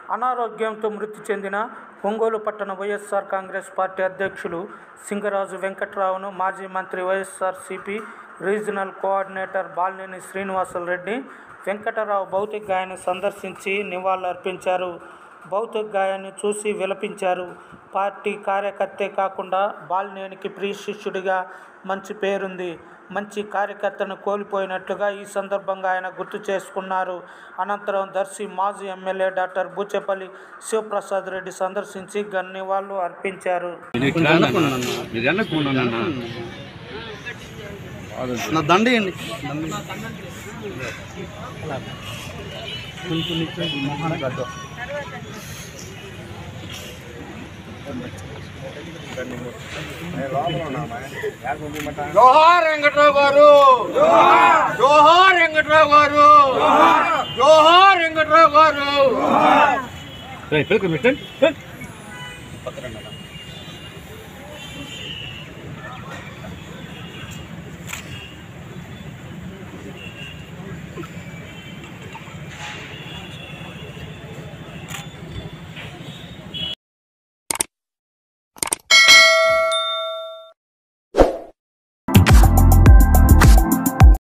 అనారోగ్యంతో మృతి చెందిన ఒంగోలు పట్టణ వైఎస్ఆర్ కాంగ్రెస్ పార్టీ అధ్యక్షులు సింగరాజు వెంకట్రావును మాజీ మంత్రి వైఎస్ఆర్సీపీ రీజనల్ కోఆర్డినేటర్ బాలినేని శ్రీనివాసులరెడ్డి వెంకటరావు భౌతిక గాయాన్ని సందర్శించి నివాళులర్పించారు. భౌతిక గాయాన్ని చూసి విలపించారు. పార్టీ కార్యకర్తే కాకుండా బాలినేనికి ప్రియ శిష్యుడిగా మంచి పేరుంది. మంచి కార్యకర్తను కోల్పోయినట్లుగా ఈ సందర్భంగా ఆయన గుర్తు చేసుకున్నారు. అనంతరం దర్శి మాజీ ఎమ్మెల్యే డాక్టర్ బూచేపల్లి శివప్రసాద్ రెడ్డి సందర్శించి నివాళులు అర్పించారు. జోహార్ వెంకట్రావు గారు, జోహార్ వెంకట్రావు గారు, జోహార్ వెంకట్రావు గారు.